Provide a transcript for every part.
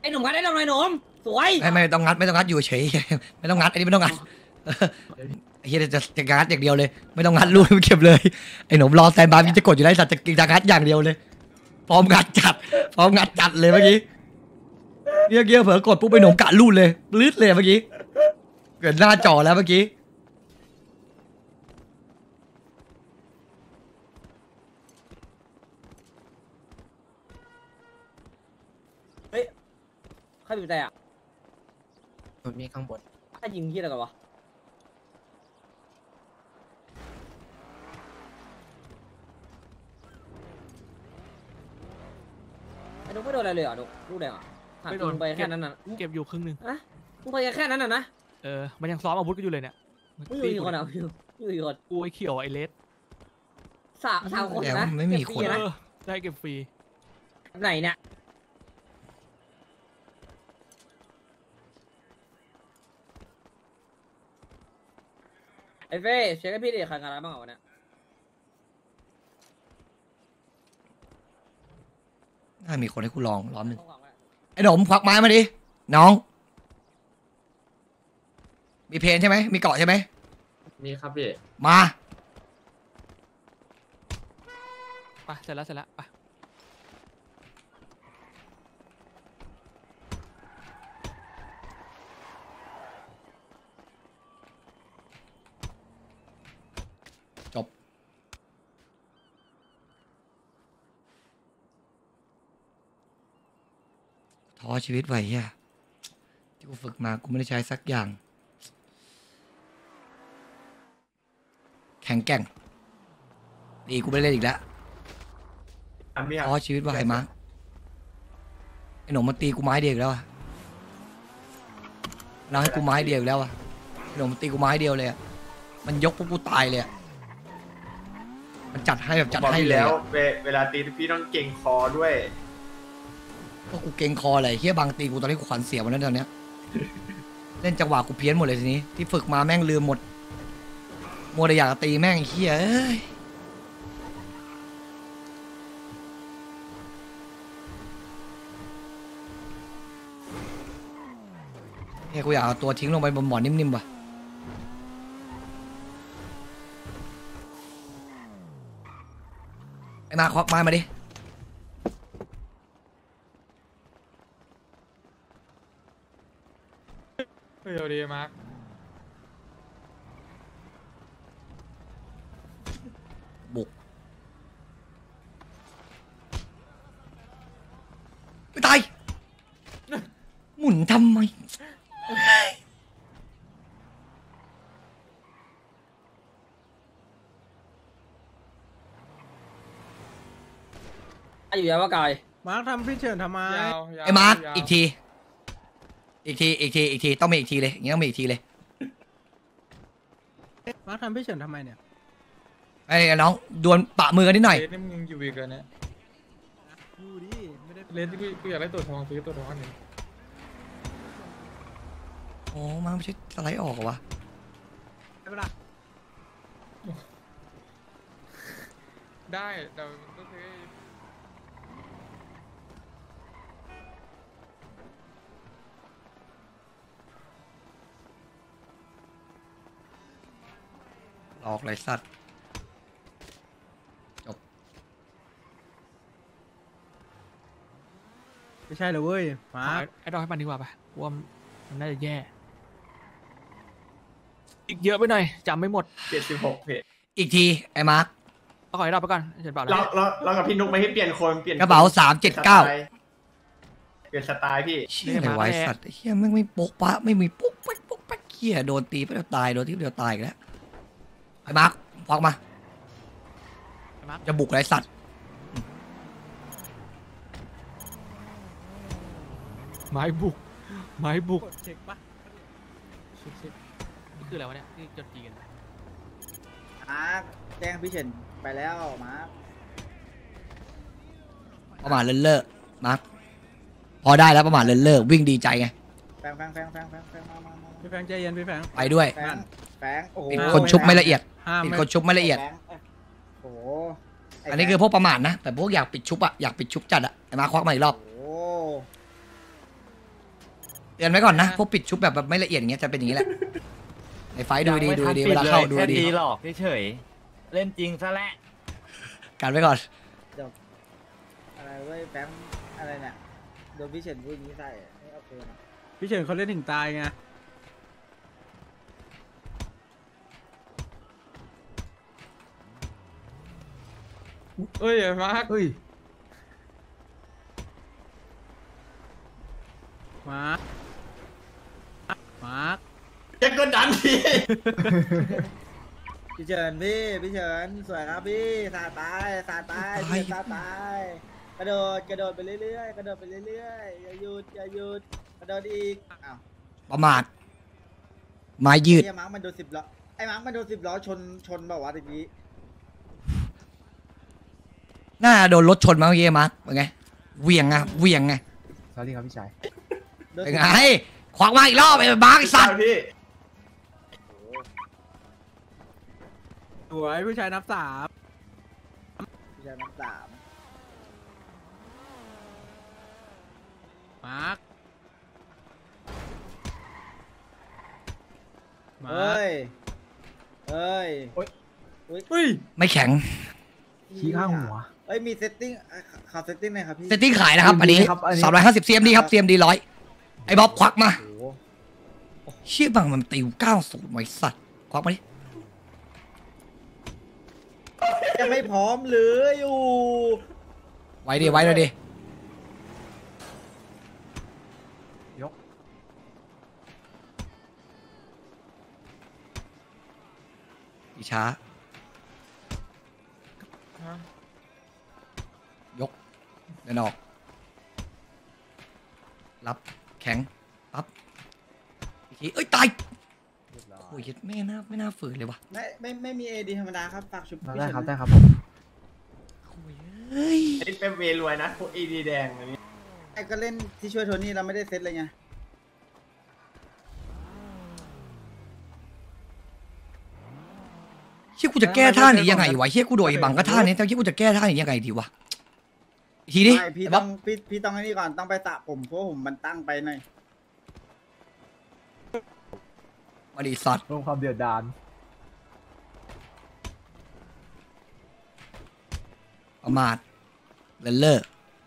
หนุ่มงัดได้หน่อยหนุ่มสวยไม่ต้องงัดไม่ต้องงัดอยู่เฉยไม่ต้องงัดอันนี้ไม่ต้องงัดเฮียจะงัดอย่างเดียวเลยไม่ต้องงัดรูดเก็บเลยไอ้หนุ่มรอแซนบาร์พี่จะกดอยู่ได้สัตว์จะงัดอย่างเดียวเลยพร้อมงัดจัดเลยเมื่อกี้เงี้ยเผลอกดปุ๊บไปหนุ่มกะรูดเลยลืดเลยเมื่อกี้เกิดหน้าจอแล้วเมื่อกี้เฮ้ยใครบีบแต่อะมันมีข้างบนถ้ายิงที่อะไรกันวะไอ้นุ๊กไม่โดนอะไรเลยเหรอนุ๊กลูกแดงอ่ะไม่โดนไปแค่นั้นน่ะเก็บอยู่ครึ่งหนึ่งอะมึงไปแค่นั้นน่ะนะมันยังซ้อมอาวุธกันอยู่เลยเนี่ยมึงอยู่กี่คนอ่ะอยู่กี่คนกูไอ้เขียวไอ้เลสสามคนนะไม่มีคนได้เก็บฟรีไหนเนี่ยไอ้เฟ้เช็คให้พี่ดิใครงานอะไรบ้างวันนี้น่ามีคนให้กูลองล้อมหนึ่งไอ้หนุ่มควักไม้มาดิน้องมีเพลนใช่ไหมมีเกาะใช่ไหมมีครับพี่มาไปเสร็จแล้วไปจบท้อชีวิตไว้เฮียที่กูฝึกมากูไม่ได้ใช้สักอย่างแข็งแกร่งดีกูไม่เล่นอีกแล้วท้อชีวิตไว้มาไอ้หนุ่มมาตีกูไม้เดียวแล้วอะเราให้กูไม้เดียวแล้วอะไอ้หนุ่มมันตีกูไม้เดียวเลยอะมันยกพวกกูตายเลยอะมันจัดให้แบบจัดให้เลยแล้วเวลาตีพี่ต้องเก่งคอด้วยก็กูเก่งคอเลยเฮียบางตีกูตอนนี้กูขวัญเสียหมดแล้วตอนเนี้ยเล่นจังหวะกูเพี้ยนหมดเลยทีนี้ที่ฝึกมาแม่งลืมหมดมัวแต่อยากตีแม่งเฮียเอ้ยเฮียกูอยากเอาตัวทิ้งลงไปบนหมอนนิ่มๆว่ะไอ้มาควักไม้มาดิเดี๋ยวดีมาร์คบุกไม่ตายหมุนทำไมอยู่ยาวกายมาร์คทำพี่เฉินทำไมไอ้มาร์คอีกทีต้องมีอีกทีเลยอย่างนี้ต้องมีอีกทีเลยมาร์คทำพี่เฉินทำไมเนี่ยไอ้น้องดวลปะมือกันนิดหน่อยเลสนี่มึงอยู่อีกแล้วเนี่ยดูดิไม่ได้เลสกูอยากได้ตัวทองซื้อตัวทองอันนี้โอ้มันไม่ใช่สไลด์ออกเหรอวะได้ปะล่ะได้แต่ก็คือออกไรสัตว์จบไม่ใช่เลยเว้ยมาร์คไอ้ดอกให้มันดีกว่าป่ะว่ามันน่าจะแย่อีกเยอะไปหน่อยจำไม่หมด 76เพจอีกทีไอ้มาร์คเอาขอให้ดอกไปก่อนเฉยเปล่าเรากับพี่นุ๊กไม่ให้เปลี่ยนคนเปลี่ยนกระเป๋า379 เปลี่ยนสไตล์พี่เชี่ยอะไรไว้สัตว์เฮียไม่โป๊กปะไม่มีปุ๊กแป๊กเฮียโดนตีไปแล้วตายโดนที่เดียวตายอีกแล้วไอ้มาร์คพอกมาจะบุกไรสัตว์ไม้บุกเช็คปะคืออะไรวะเนี่ยที่จดจีกันมาร์คแจ้งพี่เฉินไปแล้วมาร์คประมาณเลิศมาร์คพอได้แล้วประมาณเลิศวิ่งดีใจไงแฟงมาพี่แฟงใจเย็นพี่แฟงไปด้วยแฟงโอ้โหปิดคนชุบไม่ละเอียดปิดคนชุบไม่ละเอียดโอ้อันนี้คือพวกประมาทนะแต่พวกอยากปิดชุบอะอยากปิดชุบจัดอะไอ้มาควักมาอีกรอบเตือนไว้ก่อนนะพวกปิดชุบแบบไม่ละเอียดอย่างเงี้ยจะเป็นอย่างนี้แหละในไฟดูดีดูดีเวลาเข้าดูดีหลอกเฉยๆเล่นจริงซะแล้วกันไว้ก่อนอะไรเว้ยแบงค์อะไรเนี่ยโดนพี่เฉินพูดอย่างนี้ใส่ไม่โอเคนะพี่เฉินเขาเล่นถึงตายไงเอ้ยมาร์คเฮ้ยมาร์คมาร์คจะกดดันพี่พี่เฉินพี่เฉินสวยครับพี่สาดไปพี่สาดไปกระโดดไปเรื่อยๆกระโดดไปเรื่อยๆอย่าหยุดกระโดดอีกอ้าวประมาทไม้ยืดไอ้มาร์คมันโดน10 ล้อไอ้มาร์คมันโดน10 ล้อชนแบบว่าตะกี้น่าโดนรถชนมาเมื่อกี้มาร์คเป็นไงเหวี่ยงไงสวัสดีครับพี่ชายเป็นไงควักมาอีกรอบไอ้มาร์คไอ้สัตว์พี่สวยผู้ชายนับ 3 พี่ชายน้ำสามมาร์คมาเฮ้ร์คยเฮ้ยไม่แข็งขี้ข้างหัวเอ้ยมีเซตติ้งขอเซตติ้งหน่อยครับพี่เซตติ้งขายนะครับอันนี้350 CMD ครับ CMD 100ไอ้บ๊อบควักมาโอ้โหเชี่ยบังมันติว90ไว้สัตว์ควักมาดิจะไม่พร้อมเลยอยู่ไว้เลยดิอีช้ายกเดินออกรับแข็งปั๊บอีกทีเอ้ยตายโอ้ยไม่น่าฝืนเลยว่ะไม่มีเอดีธรรมดาครับฝากชุบได้ครับได้ครับโอ้ยเฮ้ยไอ้เป็นเวรวยนะพวกอีดีแดงอะไรนี้ไอ้ก็เล่นที่ช่วยโทนี่เราไม่ได้เซตเลยไงเชี่ยกูจะแก้ท่านี้ยังไงวะเชี่ยกูโดยบังก็ท่านี้แต่เชี่ยกูจะแก้ท่านี้ยังไงดีวะอีกทีดิไม่พี่ไอ้ต้บ๊ออบงพี่ต้องไอ้นี่ก่อนต้องไปสระผมเพราะผมมันตั้งไปหน่อยมาดิสัตว์รวมความเดือดดาลประมาทเลิศ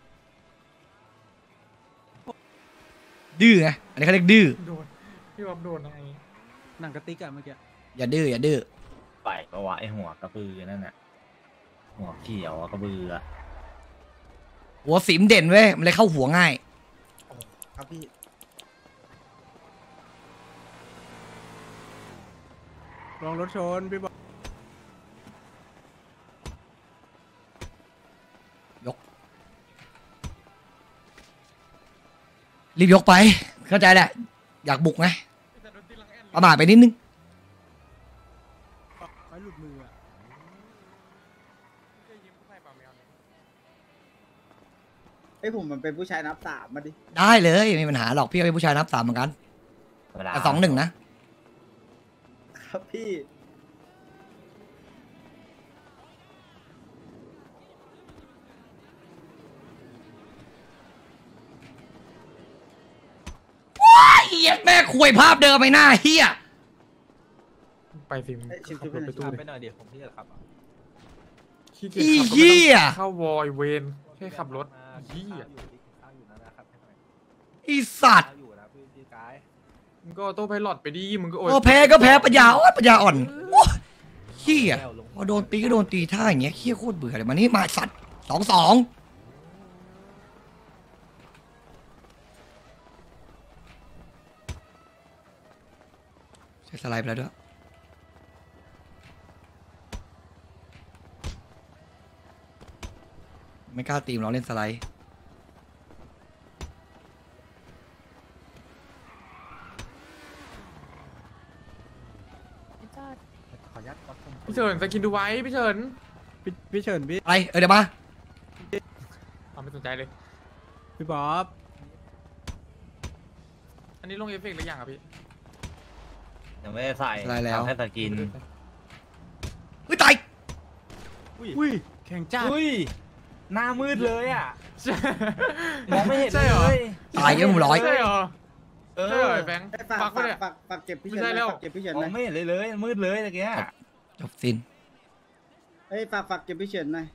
ดื้อไงอันนี้เขาเรียกดื้อโดนพี่บ๊อบโดนอะไรหนังกระติกอะเมื่อกี้อย่าดื้อไปปะวะไอหัวกระบือนั่นน่ะหัวเขียวกระบืออะหัวสิมเด่นเว้ยมันเลยเข้าหัวง่ายครับพี่ลองรถชนพี่บอกรีบยกไปเข้าใจแหละอยากบุกไงประมาทไปนิดนึงไฟหลุดมืออะไอ้ยผมมันเป็นผู้ชายนับสามมาดิได้เลยไม่มีปัญหาหรอกพี่ก็เป็นผู้ชายนับ3เหมือนกันแต่2-1นะครับพี่ไอ้เหี้ยแม่ควยภาพเดิมไปหน้าเฮียไปสิเอ้ยชิวๆไปหน่อยไปหน่อยเดี๋ยวผมพี่จะขับขี้เกีอียจขับเหี้ยเข้าวอยเวนแค่ขับรถเหี้ยไอีสัตว์มึงก็โต้ไพลอตไปดิมึงก็โอ้ยโอ้แพ้ก็แพ้ปัญญาอ่อนโอ้เฮียพอโดนตีก็โดนตีท่าอย่างเงี้ยเฮียโคตรเบื่อเลยมานี่มาสัตว์2-2ใช้สไลด์ไปแล้วด้วยไม่กล้าตีมเราเล่นสไลด์พี่เฉินสกินดูไว้พี่เฉินพี่เฉินพี่อะไรเดี๋ยวมาไม่สนใจเลยพี่บ๊อบอันนี้ลงเอฟเฟกต์หรือยังอ่ะพี่ยังไม่ได้ใส่ทำแค่สกินเฮ้ยตายอุ้ยแข่งจ้าอุ้ยหน้ามืดเลยอ่ะมองไม่เห็นใช่เลเหรอยตายเยอะมึงร้อยใช่เหรอเอใช่อเหรอไอ้แบงค์ไอ้ฝากปักฝากปะเนี่ยฝากเก็บพี่ไม่เฉินใช่หแล้น่อยว ฝากเก็บพี่เฉินมหอน่อง ยไม่เห็นเลยเลยมืดเลยตะเกียจบสิ้นเอ้ยฝากเก็บพี่เฉินหน่อย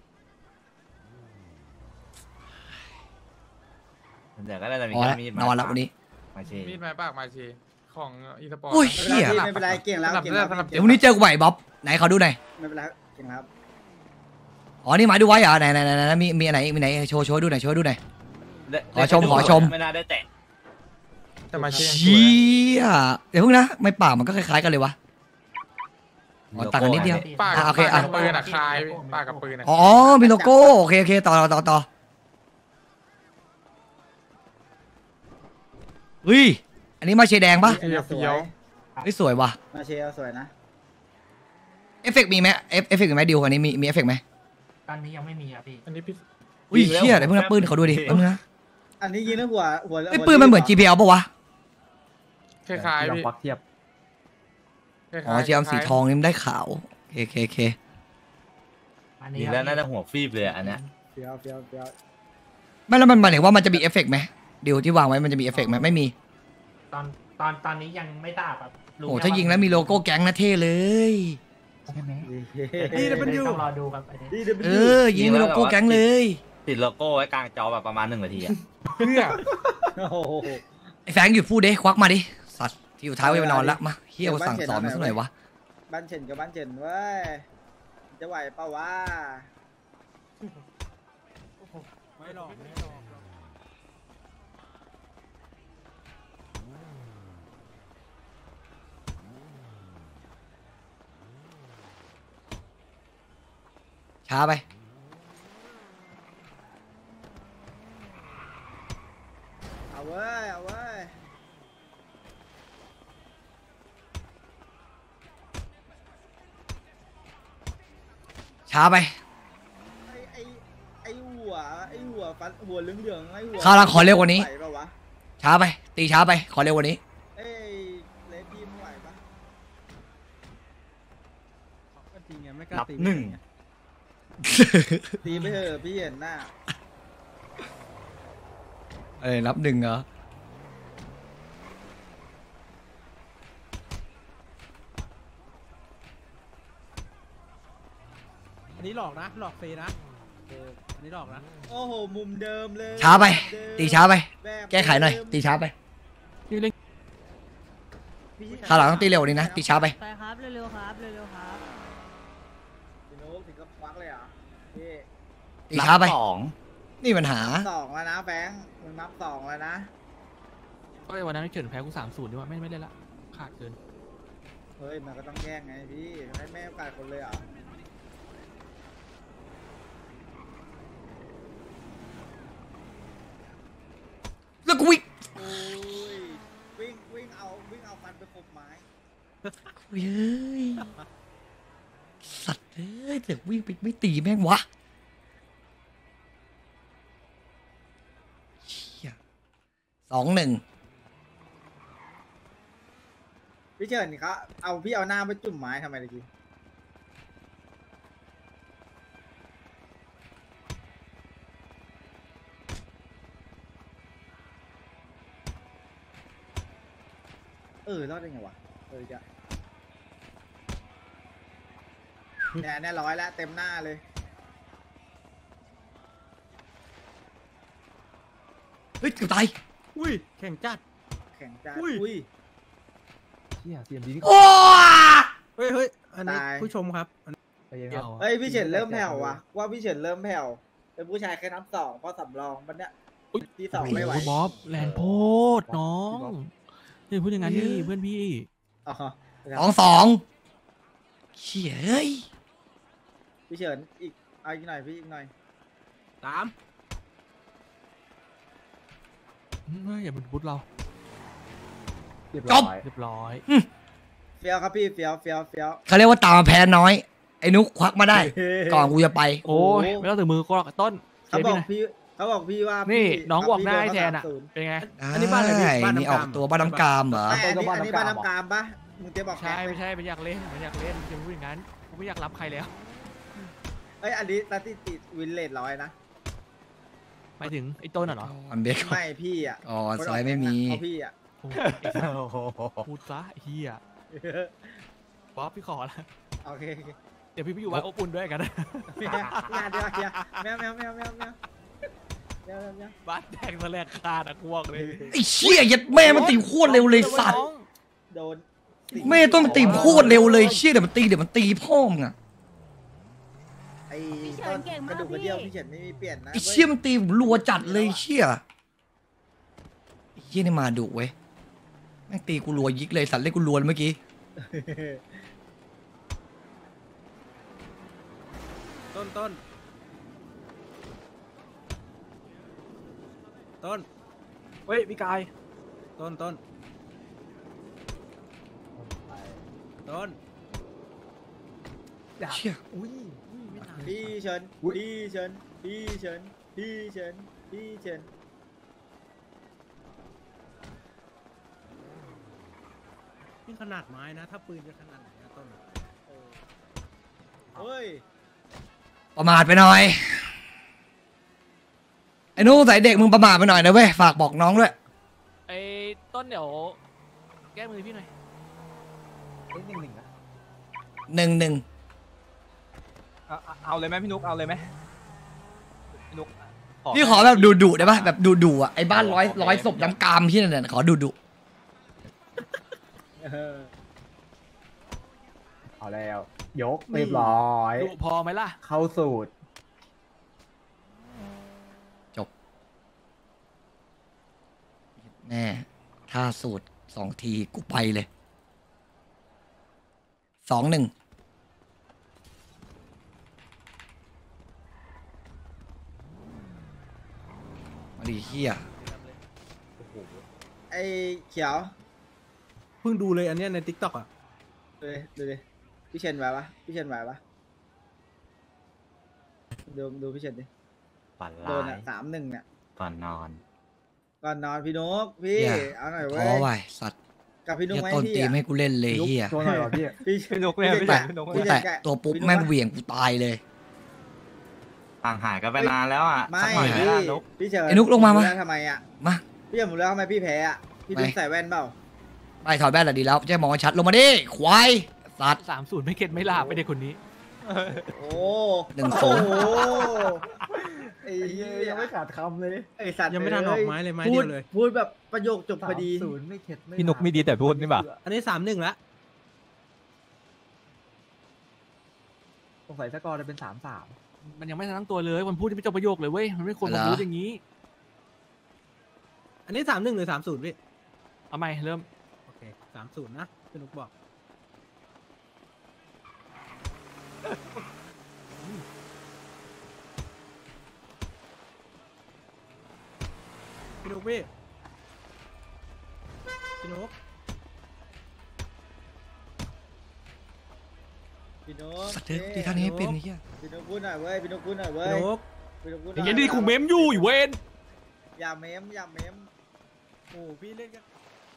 เดี๋ยวก็ได้แต่มีพอแค่แล้วมีดนอนแล้ววันนี้มาเชมีดไม้ปากมาชีของอีสปอร์ตโอ้ยไม่เหี้ยเป็นไรพี่ไม่เป็นไรเก่งแล้วเก่งแล้วเดี๋ยวพรุ่งนี้เจอกูใหม่บ๊อบไหนเขาดูหน่อยไม่เป็นไรเก่งแล้วอ๋อนี่หมายดูไว้เหรอไหนมีอันไหนมีไหนโชว์ดูหน่อยโชว์ดูหน่อย ขอชมขอชมไม่น่าได้แตะแต่มาชียังสวยเชี่ยเดี๋ยวเพิ่งนะไม่ปากมันก็คล้ายๆกันเลยวะ อ๋อต่างกันนิดเดียวปากอ่ะโอเคปากอ่ะกับปืนอะคลายปากกับปืนอะอ๋อมีโลโก้โอเคต่อเฮ้ยอันนี้มาเชยร์แดงปะเฟี้ยวเฟี้ยวเฮ้ยสวยว่ะมาเชียร์สวยนะเอฟเฟกต์มีไหมเอฟเฟกต์มีไหมดิวอันนี้มีเอฟเฟกต์ไหมตอนนี้ยังไม่มีครับพี่อันนี้พี่อุ้ยเชี่ยเดี๋ยวเพิ่งนับปืนเขาดูดิแป๊บนึงนะอันนี้ยิงแล้วหัวไอ้ยปืนมันเหมือน GPL ปะวะคล้ายๆพี่ปักเทียบคล้ายๆอ๋อเจียมสีทองนี่มันได้ขาวโอเคอันนี้ดีแล้วน่าจะหัวฟีบเลยอันเนี้ยเฟี้ยวเฟี้ยวเฟี้ยวไม่แล้วมันหมายถึงว่ามันจะมีเอฟเฟกต์ไหมดิวที่วางไว้มันจะมีเอฟเฟกต์ไหมไม่มีตอนนี้ยังไม่ทราบครับรู้โอ้ค่ถ้ายิงแล้วมีโลโก้แก๊งนะเท่เลยใช่ไหมดีนะมันอยู่ต้องรอดูครับไอ้นี่ดีเดี๋ยวไปเอดูอยิงมีโลโก้แก๊งเลยติดโลโก้ไว้กลางจอแบบประมาณ1 นาทีอะเพื่อโอ้โหไอ้แฟงหยุดพูดดิควักมาดิสัตว์ที่อยู่ท้ายไว้ไปนอนละมาเฮียมาสั่งสอนมันสักหน่อยวะบ้านเฉินกับบ้านเฉินเว้ยจะไหวเปล่าวะไม่หรอกไม่หรอกช้าไปเอาเว้ยเอาเว้ยช้าไปไอ้หัวฟันหัวเหลืองๆไอ้หัวคราวหลังขอเร็วกว่านี้ไหวเปล่าวะช้าไป ตีช้าไปขอเร็วกว่านี้เอ้ยเลดทีมไหวปะก็จริงไงไม่กล้านับตีหนึ่งตีไปเถอะพี่เห็นหน้าเอ้ยนับหนึ่งเหรออันนี้หลอกนะหลอกฟรีนะอันนี้หลอกนะโอ้โหมุมเดิมเลยช้าไปเดิมตีช้าไปแบบแก้ไขหน่อยเดิมตีช้าไปพี่คราวหลังต้องตีเร็วกว่านี้นะ ตีช้าไปไปครับ เร็วๆครับ เร็วๆครับพี่นุ๊กถึงกับควักเลยเหรอพี่ตีช้าไปสองนี่ปัญหาสองแล้วนะแบงค์มึงนับสองแล้วนะก็วันนั้นเฉินแพ้กู3-0ดีกว่าไม่เล่นละขาดเกินเฮ้ยมันก็ต้องแย่งไงพี่ให้แม่โอกาสคนเลยเหรอแล้วกูวิ่งโอ้ยวิ่งเอาฟันไปขบไม้เฮ้ยสัตว์เอ้ยแต่วิ่งไปไม่ตีแม่งวะเชี่ย2-1 พี่เฉินเขาพี่เอาหน้าไปจุ่มไม้ทำไมตะกี้รอดได้ไงวะจะเนี่ยร้อยแล้วเต็มหน้าเลยเฮ้ยเกือบตายอุ้ยแข่งจัดแข่งจ้าอุ้ยอุ้ยโอ้เฮ้ยอันนี้ตายผู้ชมครับเฮ้ยพี่เฉินเริ่มแผ่วว่ะว่าพี่เฉินเริ่มแผ่วเป็นผู้ชายแค่นับสองเพราะสำรองมันเนี้ยที่สองไม่ไหวโอ้ยบ๊อบแลนโพดน้องอย่าพูดอย่างนั้นนี่เพื่อนพี่อ๋อ 2-2เชี่ยเฮ้ยพี่เฉินอีกเอาอีกหน่อยพี่อีกหน่อย 3 อย่าบุดเราจบเรียบร้อยเฟี้ยวครับพี่เฟี้ยวเขาเรียกว่าตามมาแพ้น้อย ไอ้นุกควักมาได้ ก่อนกูจะไปโอ้ยไม่ต้องถึงมือก็ต้นเขาบอกพี่พี่ว่านี่พี่น้องบอกพี่หน้าเดิไอ้แทนมาอ่ะ 30 เป็นไงอันนี้บ้านอะไรพี่บ้านนี่น้ำออกตัวบ้านน้ำกามเหรอแต่อันนี้บ้านน้ำกามปะมึงเจ๊บอกใช่ไม่ใช่ไม่อยากเล่นอย่าพูดอย่างนั้นกูไม่อยากรับใครแล้วเอ้ยอันนี้สถิติวินเลท100นะหมายถึงไอ้ต้นเหรออันเบคไม่พี่อ่ะอ๋อสไลด์ไม่มีเอาพี่อ่ะโอ้พูดซะเฮียป๊อปพี่ขอละโอเคเดี๋ยวพี่ไปอยู่วัดอบอุ่นด้วยกันนะงานเดียวแมวบ้านแดงแสลกขาดอะกวกเลยไอ้เชี่ยยัดแม่มันตีโคตรเร็วเลยสัตว์โดนแม่ต้องมันตีโคตรเร็วเลยเชี่ยเดี๋ยวมันตีพ่อมึงอะไอ้ต้นกระดูกกระเดี่ยวพี่เฉินไม่มีเปลี่ยนนะไอ้เชี่ยมันตีผมรัวจัดเลยเชี่ยไอ้เชี่ยนี่มาดุเว้ยแม่งตีกูรัวยิกเลยสัตว์เล่นกูรัวเลยเมื่อกี้ต้นเฮ้ยพี่กายต้นเชี่ยพี่เฉินนี่ขนาดไม้นะถ้าปืนจะขนาดไหนนะต้นเฮ้ยประมาทไปหน่อยไอ้นู้ใส่เด็กมึงประมาทไปหน่อยนะเว้ยฝากบอกน้องด้วยไอ้ต้นเดี๋ยวแก้มือพี่หน่อย 1-1 เอาเลยไหมพี่นุ๊กเอาเลยไหมพี่นุ๊กพี่ขอแบบดุได้ปะแบบดุอ่ะไอ้บ้านร้อยศพน้ำกามที่นั่นน่ะขอดุเอาแล้วยกเรียบร้อยดุพอไหมล่ะเข้าสูตรแน่ถ้าสูตร2 ทีกูไปเลย 2-1มาดิเฮียไอ้เขียวเพิ่งดูเลยอันเนี้ยในทิกตอกอ่ะดูดิพี่เฉินไหวปะดูพี่เฉินดิฝันโดร้านอ่ะย 3-1เนี่ยก่อนนอนก่อนนอนพี่นกพี่เอาหน่อยเว้ท้อย ไว้สัตว์กับพี่นกเฮียไหมต้นพี่ตีอ่ะไม่ให้กูเล่นเลยเฮียตัวหน่อยวะพี่พี่นกเนี่ยพี่แตะพี่นกกูแตะตัวปุ๊บแม่งเหวี่ยงกูตายเลยต่างหายกันไปนานแล้วอ่ะไม่สักหน่อยไหมพี่ล่ะนุ๊กพี่เฉินไอ้นุ๊กลงมารู้แล้วทำไมอ่ะมาพี่เฉินผมรู้แล้วทำไมพี่แพ้อ่ะพี่นุ๊กไปใส่แว่นเปล่าไปถอดแว่นละดีแล้วจะมองให้ชัดลงมาดิควายสัตว์ 30ไม่เข็ดไม่ลาบไม่ได้คนนี้โอ้ 1-0 โอ้ไอ้เหี้ยยังไม่ขาดคำเลยไอ้สัตว์ยังไม่ทันออกไม้เลยไม้พูเดีดยวเลยพูดแบบประโยคจบพอดี 0ไม่เข็ดไม่พี่นุ๊กมีดีแต่พูดนี่ป่ะอันนี้3-1ละสงสัยสกอร์จะเป็น3-3 มันยังไม่ทันตั้งตัวเลยมันพูดที่ไม่จบประโยคเลยเว้ยมันไม่ควรมาพูดอย่างนี้อันนี้3-1หรือ3-0พี่เอาใหม่เริ่มโอเค3-0นะพี่นุกบอกพี่นุกพี่นุกพี่นุ๊กสัตว์เด็กที่ท่านนี้เป็นไอ้เฮียพี่นุ๊กพูดหน่อยเว้ยพี่นุ๊กพูดหน่อยเว้ยพี่นุกพี่นุ๊กพูดหไอ้น่อยเหี้ยันนี่กูเมมอยู่เวนอย่าเมมอย่าเมมโอ้พี่เล่นกัน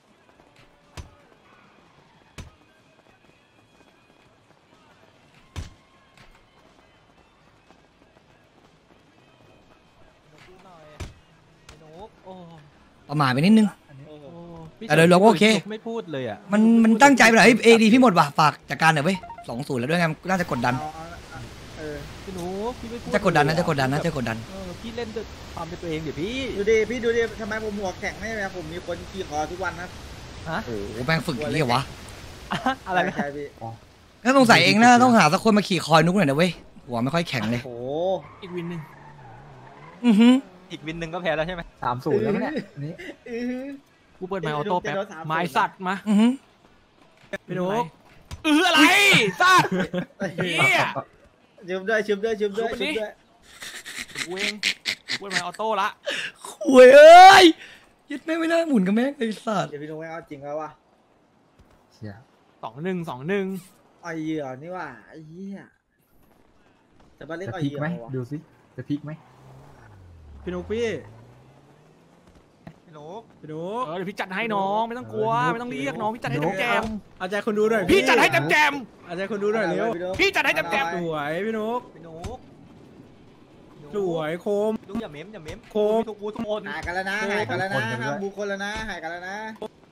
ประมาทไปนิดนึงโอ้โหแต่โดยรวมก็โอเคไม่พูดเลยอ่ะมันตั้งใจไปหน่อยเอดีพี่หมดว่ะฝากจัดการหน่อยเว้ย2-0แล้วด้วยไงน่าจะกดดันพี่นุ๊กพี่ไม่พูดจะกดดันนะจะกดดันนะจะกดดันพี่เล่นด้วยความเป็นตัวเองเดี๋ยวพี่ดูดิทำไมผมหัวแข็งไม่ไหมผมมีคนขี่คอทุกวันนะโอ้โหแม่งฝึกอย่างนี้เหรอวะอะไรนะใช่พี่ถ้าสงสัยเองนะต้องหาสักคนมาขี่คอยนุกหน่อยนะเว้ยหัวไม่ค่อยแข็งเลยโอ้อีกวินหนึ่งอือหืออีกวินหนึ่งก็แพ้แล้วใช่ไหม 3-0แล้วเนี่ยอันนี้กูเปิดไมค์ออโต้แป๊บไม้สัตว์มาอือหือพี่นุกอะไรสัตว์เฮียชิมด้วยชุบไปดิ กูเองกูเปิดไมค์ออโต้ละคุยเอ้ยยึดแม่งไม่น่าหมุนกับแม่งไอ้สัตว์เดี๋ยวพี่นุ๊กไม่เอาจริงแล้ววะเชี่ย 2-1 ไอ้เหยื่อนี่ว่ะไอ้เหี้ยจะมาเล่นจะไอ้พลิกเหยื่อไหมวะดูสิจะพลิกไหมพี่นุกพี่พี่นุ๊กพี่นุกเดี๋ยวพี่จัดให้น้องไม่ต้องกลัวไม่ต้องเรียกน้องพี่จัดให้เต็มแจมเอาใจคนดูหน่อยพี่จัดให้เต็มแจมเอาใจคนดูหน่อยเร็วพี่จัดให้เต็มแจมสวยพี่นุกพี่นุ๊กสวยโคมพี่นุ๊กอย่าเม้มโค้งทุกคนหายกันแล้วนะหายกันแล้วนะห้ามบุคคลแล้วนะหายกันแล้วนะโ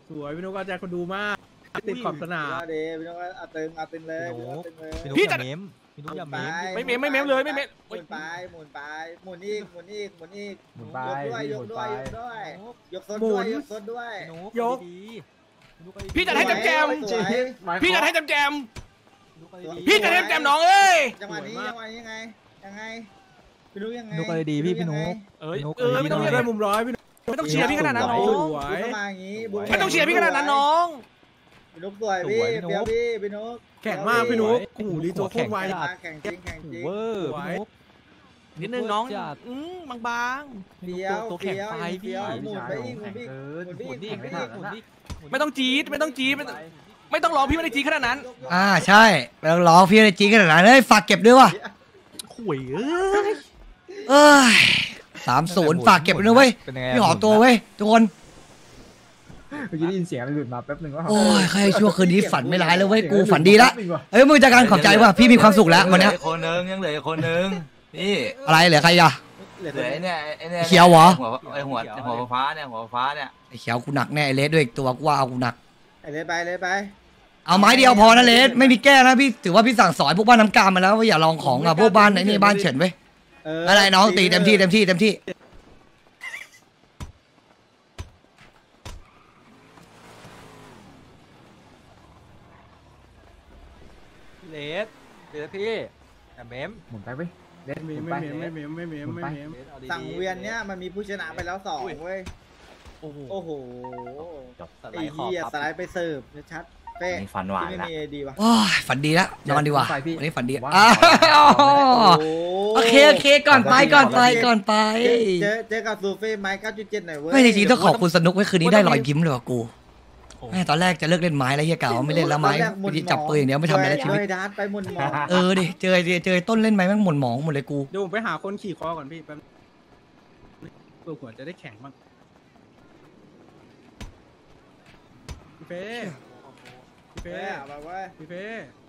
สวยพี่นุ๊กเอาใจคนดูมากติดขอบสนามเดี๋ยวพี่น้องเอาตึงเลยเอาตึงเลยพี่จะพี่นุ๊กอย่าเม้มไม่เมมเลยไม่เมมหมุนไปหมุนไปหมุนอีกหมุนอีกหมุนอีกหมุนไปยกด้วยยกซดหมุด้วยนยกซดด้วยยกพี่จะให้แจมสวยพี่จะให้แจมพี่จะให้แจมน้องเอ้ยจังหวะนี้ยังไงพี่นุ๊กยังไงนุ๊กอะไรดีพี่นุ๊กเอ้ยนุ๊กไม่ต้องได้เชียร์มุมร้อยพี่นุ๊กไม่ต้องเชียร์พี่ขนาดนั้นน้องสวยเข้ามาอย่างนี้ไม่ต้องเชียร์พี่ขนาดนั้นน้องพี่นุ๊กสวยพี่เปียวพี่นุ๊กแข็งมากพี่นุ๊กโอ้โหรีโจโคตรไวแข่งจริงแข่งจริงเวอร์สวยนิดนึงน้องบางเปียวเปียวเปียวหมุนไปอีกหมุนไปอีกหมุนไปอีกหมุนไปอีกหมุนไปอีกๆไม่ต้องจี๊ดไม่ต้องร้องพี่ไม่ได้จี๊ดขนาดนั้นใช่ไปร้องพี่อะไรจริงกันหนาเฮ้ยฝากเก็บด้วยว่ะข่วยเอ้ยเอ้ย30ฝากเก็บด้วยเว้ยเป็นยังไงพี่หอตัวเว้ยทุกคนเมื่อกี้ได้ยินเสียงอะไรหลุดมาแป๊บนึงว่าโอ้ยใครชั่วคืนนี้ฝันไม่ร้ายเลยเว้ยกูฝันดีละเอ้ยมึงจากการขอบใจว่ะพี่มีความสุขแล้ววันเนี้ยคนนึงยังเหลือคนนึงนี่อะไรเหลือใครอ่ะเหลือไอ้เนี่ยเขียวเหรอไอ้หัวฟ้าเนี่ยหัวฟ้าเนี่ยไอ้เขียวกูหนักแน่ไอ้เลสด้วยอีกตัวกูว่าเอากูหนักเลยไปเอาไม้เดียวพอนะเลสไม่มีแก้นะพี่ถือว่าพี่สั่งสอนพวกบ้านน้ำกามมาแล้วว่าอย่าลองของอ่ะพวกบ้านไหนนี่บ้านเฉินเว้ยอะไรน้องตีเต็มที่เลสพี่เมมหมุนไปเว้ยเล่นไม่หมุนไม่ไปเมมไม่เมมไม่เมมสั่งเวียนเนี้ยมันมีผู้ชนะไปแล้ว2เว้ยโอ้โหโอ้โหจบไอ้เหี้ยสไลด์ไปเสิร์ฟชัดเป๊ะมีฟันหวานไม่ละมีดีวะโอ้ยฝันดีละนอนดีกว่าวันนี้ฝันดีว้าอ้าวโอ้โอเคก่อนไปเจอกับซูเฟ่ไม้9.7หน่อยเว้ยไม่จริงๆต้องขอบคุณสนุกไว้คืนนี้ได้รอยยิ้มเลยว่ะกูแม่ตอนแรกจะเลิกเล่นไม้แล้วเฮียเก่าไม่เล่นแล้วไม้วิธีจับปืนอย่างเดียวไม่ทำอะไรในชีวิตดาร์ตไปหมุนหมอดิเจอต้นเล่นไม้แม่งหม่นหมองหมดเลยกูเดี๋ยวผมไปหาคนขี่คอก่อนพี่แป๊บเพื่อหัวจะได้แข็งบ้างพี่เป้พี่เป๊เป้ะแบบว่าพี่เป้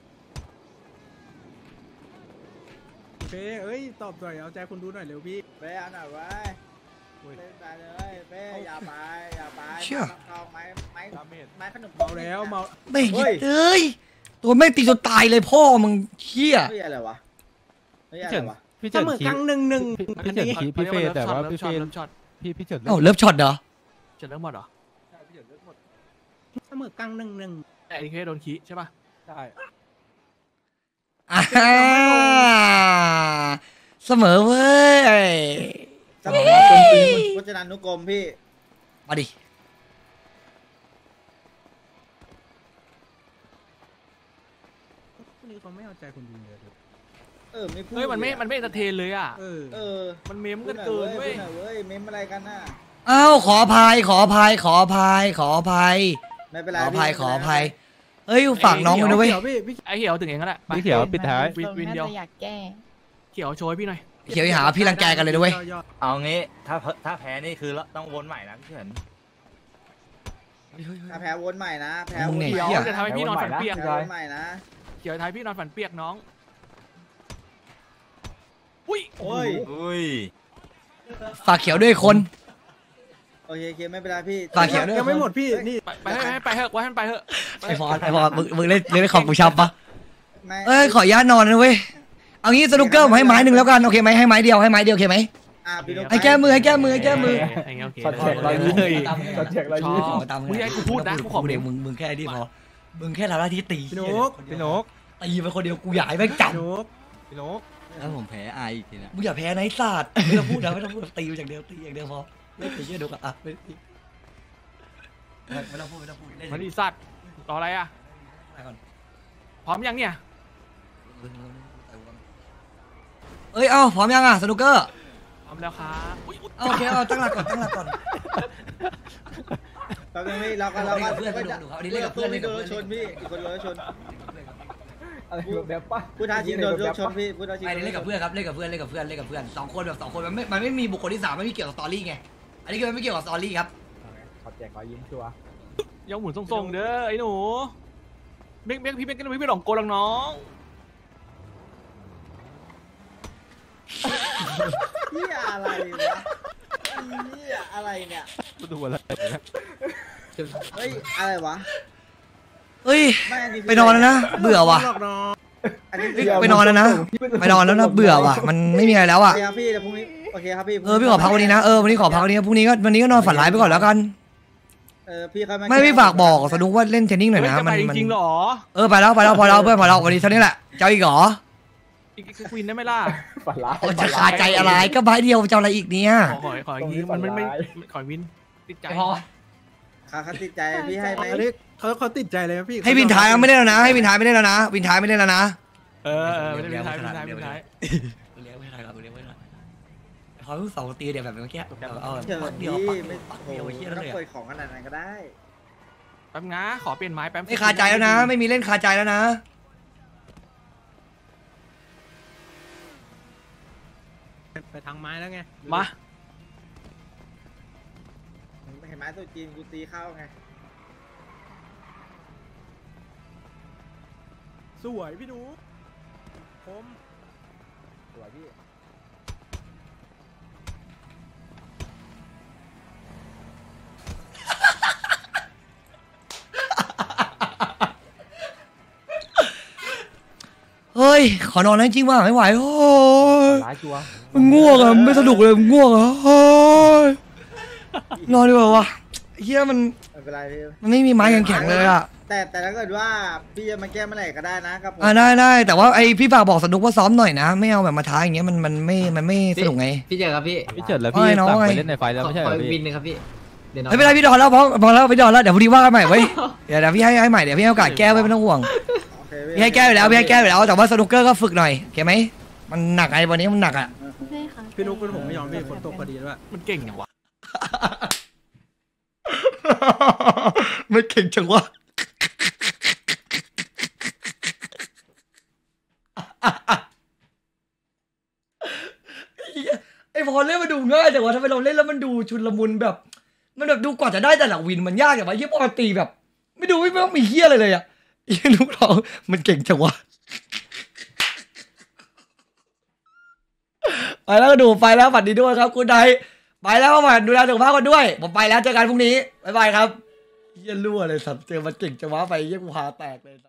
เอ้ยตอบหน่อยเอาใจคนดูหน่อยเร็วพี่เป๊ะเอาหน่อยเว้ยเล่นไปเลยเป๊ะอย่าไปเอาไม้ขนมเมาแล้วเมาไม่เอ้ยตัวแม่งตีจนตายเลยพ่อมึงเหี้ยเฮ้ยอะไรวะเฮ้ยอะไรวะเสมอกลาง1-1 พี่เฉินพี่เฟย์แต่ว่าพี่เฟย์ช็อตพี่เฉินเอ้าเลิฟช็อตเหรอจะเริ่มหมดเหรอเสมอกลาง1-1 ไอ้เคโดนขี้ใช่ป่ะใช่เสมอเว้ยสมองกลมปีพจนานุกรมพี่มาดิพวกนี้เขาไม่เอาใจคนดูเลยไม่พูดเฮ้ยมันไม่เอนเตอร์เทนเลยอ่ะ มันเมมกันเกินเว้ยเมมอะไรกันน่ะเอ้าขออภัยไม่เป็นไรขออภัยเฮ้ยฝากน้องไว้ด้วยไอ้เขียวถึงเองก็แหละพี่เขียวปิดท้ายวินเดียวอยากแก้เขียวโชยพี่หน่อยเขียวหาพี่รังแกกันเลยด้วยเอางี้ถ้าแพ้นี่คือต้องวนใหม่นะพี่เฉินถ้าแพ้วนใหม่นะแพ้มึวงนเนี่ยใหม่เขียวจะทำให้พี่นอนฝันเปียกแพ้วนใหม่นะเขียวทำให้พี่นอนฝันเปียกน้อง อุ้ยโอ้ยอุ้ยฝากเขียวด้วยคนโอเคไม่เป็นไรพี่ฝากเขียวด้วยยังไม่หมดพี่นี่ไปเถอะว่าให้ไปเถอะไอพอมึงเล่นของกูชับปะขออนุญาตนอนนะเว้ยเอางี้สนุกเกอร์ผมให้ไม้หนึ่งแล้วกันโอเคไหมให้ไม้เดียวโอเคไหมให้แก้มือโอเคช็อตแจกรอยยิ้มช็อตแจกรอยยิ้มมึงให้กูพูดนะกูขอเดี๋ยวมึงแค่นี้พอมึงแค่ทำหน้าที่ตีพี่นกตีไปคนเดียวกูอยากให้แม่งจับพี่นกถ้าผมแพ้ไออีกทีนะมึงอย่าแพ้นะไอ้สัตว์ไม่ต้องพูดนะไม่ต้องพูดตีอย่างเดียวพอไม่ตีเยอะเดี๋ยวอ่ะไม่ต้องพูดเล่นมันอีสัตว์รออะไรอ่ะพร้อมยังเนี่ยเอ้ยพร้อมยังอ่ะสนุกเกอร์พร้อมแล้วครับโอเคตั้งหลักก่อนแป๊บนึงพี่เราก็ชนพี่คนโดนชนอะไรแบบป่ะผู้ท้าชิงโดนชนพี่ผู้ท้าชิงไอ้เล่นกับเพื่อนครับเล่นกับเพื่อนสองคนมันไม่มีบุคคลที่3ไม่มีเกี่ยวกับสตอรี่ไงอันนี้คือไม่เกี่ยวกับสตอรี่ครับช็อตแจกรอยยิ้มชัวร์ยังหมุนทรงๆเด้อไอ้หนูเมกพี่ไม่หลงโกลังน้องนี่อะไรวะนี่อะไรเนี่ยดูอะไรเฮ้ยอะไรวะเฮ้ยไม่อันนี้ไปนอนแล้วนะเบื่อว่ะอันนี้เฮ้ยไปนอนแล้วนะไปนอนแล้วนะเบื่อว่ะมันไม่มีอะไรแล้วโออ่ะเคครับพี่เดี๋ยวพรุ่งนี้โอเคครับพี่พี่ขอพักวันนี้นะวันนี้ขอพักวันนี้พรุ่งนี้ก็วันนี้ก็นอนฝันร้ายไปก่อนแล้วกันพี่ค่อยมาไม่พี่ฝากบอกสนุกว่าเล่นเทนนิสหน่อยนะจะไปจริงๆหรอไปแล้วพอแล้วเพื่อนพอแล้ววันนี้เท่านี้แหละเจ้าอีกเหรออีกควินได้ไหมล่ะฝันร้ายจะคาใจอะไรก็ใบเดียวจะอะไรอีกเนี่ยขออย่างนี้มันไม่ขอวินติดใจเขาติดใจพี่ให้ไหมอันนี้เขาติดใจเลยนะพี่ให้วินท้ายไม่ได้แล้วนะให้วินท้ายไม่ได้แล้วนะวินท้ายไม่ได้แล้วนะไม่ได้วินท้ายเลี้ยงไม่ได้ครับเลี้ยงไม่ได้เขาสองตีเดี๋ยวแบบเมื่อกี้เอาเชิญปักเดียวพี่ปักไม่เดียวโอ้เฮียโหแล้วถ้าเลยเปิดของขนาดนั้นก็ได้แป๊บนะขอเปลี่ยนไม้แป๊บไม่คาใจแล้วนะ ไม่มีเล่นคาใจแล้วนะไปทางไม้แล้วไงมาเห็นไหมตัวจีนกูตีเข้าไงสวยพี่หนูผมสวยพี่เฮ้ยขอนอนแล้วจริงว่ะไม่ไหวโอ้ยร้ายชัวร์มันง่วงอะไม่สนุกเลยมันง่วงอะเฮ้ยนอนดีกว่าวะเฮียมันไม่เป็นไรพี่มันไม่มีไม้แข็งๆเลยอะแต่ถ้าเกิดว่าพี่จะมาแก้เมื่อไหร่ก็ได้นะครับผมได้แต่ว่าไอพี่ฝากบอกสนุกว่าซ้อมหน่อยนะ ไม่เอาแบบมาท้าอย่างเงี้ยมันไม่สนุกไงพี่เจอครับพี่พี่เฉิดแล้วพี่สั่งไปเล่นในไฟแล้วไม่ใช่เหรอวิพี่นนึงครับพี่เดี๋ยวไม่เป็นไรพี่ดอนแล้วพอแล้วพี่ดอนแล้วเดี๋ยวพอดีว่ากันใหม่เว้ยเดี๋ยวพี่ให้ใหม่เดี๋ยวพี่ให้โอกาสแก้ไว้ไม่ต้องห่วงโอเคพี่ให้แก้อยู่แล้วพี่ให้แก้อยู่แล้วแต่ว่าสนุกเกอร์ก็ฝึกหน่อยโอเคไหมมันหนักไอ้วันนี้มันหนักอ่ะใช่ค่ะพี่นุ๊กเป็นผมไม่ยอมพี่ฝนตกพอดีด้วยมันเก่งอย่างวะไม่เก่งจังวะไอ้พอเล่นมันดูง่ายแต่ว่าทำไมเราเล่นแล้วมันดูชุนละมุนแบบมันแบบดูกว่าจะได้แต่ละวินมันยากอย่างวะเฮียปกติแบบ ไม่ดูไม่ต้องมีเฮียอะไรเลยอ่ะเฮียนุ๊กเรามันเก่งจังวะไปแล้วก็ดูไปแล้วฝันดีด้วยครับคุณไดไปแล้วมาดูแลสุขภาพกันด้วยผมไปแล้วเจอกันพรุ่งนี้บ๊ายบายครับเฮียรั่วเลยสัตว์เจอมันเก่งจังวะไปเฮียกูหาแตกเลย